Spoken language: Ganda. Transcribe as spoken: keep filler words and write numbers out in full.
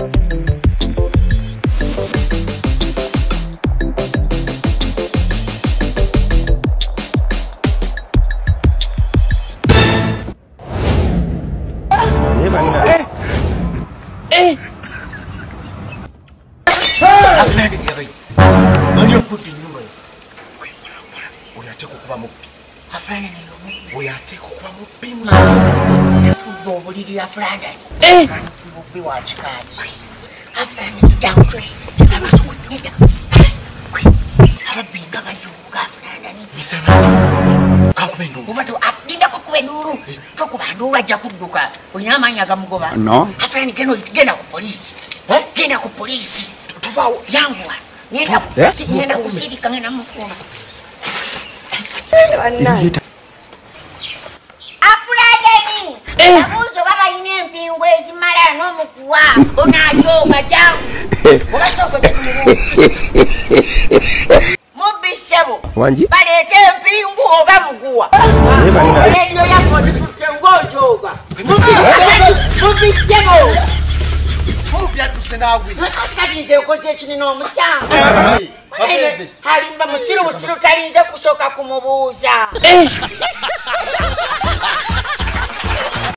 Eh, we watch cards. I've been down to it. I was winning it. I've been down to it. Miss Amanda, come in. Over to up in the Coquenuru. Talk about no Rajakuka. Uyamanya Gamgova. No, a friend can get out police. Get out police. To vow young one. Need a city coming on. Eh, abuzo baba inempi ngwezi mara no mukuwa onayo gajamu obasoko kumubu mubisebo wanji balete mpingu oba muguwa ndio yako ngojoga mubisebo mubya tusenawe akatize ukoze chini no musanga halimba musiru musiru talinze kusoka kumubuza eh